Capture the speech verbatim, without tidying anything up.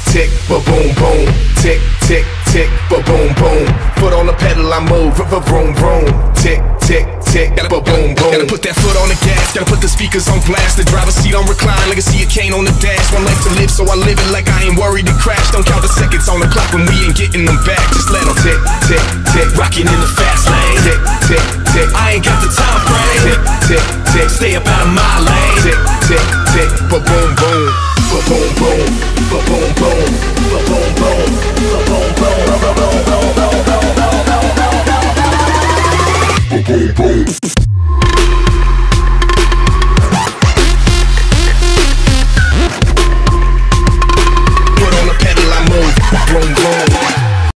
tick, ba boom boom. Tick, tick, tick, ba boom boom. Foot on the pedal, I move, v vroom vroom. Tick, tick, tick, ba boom boom. Gotta put that foot on the gas, gotta put the speakers on blast. The driver's seat on recline, legacy a cane on the dash. One life to live, so I live it like I ain't worried to crash. Don't count the seconds on the clock when we ain't getting them back. Just let them tick, tick, tick, rocking in the fast lane. Tick, tick, tick, I ain't got the time frame. Tick, tick, tick, stay up out of my lane. Tick, tick, tick, ba boom boom, ba boom boom, ba boom boom.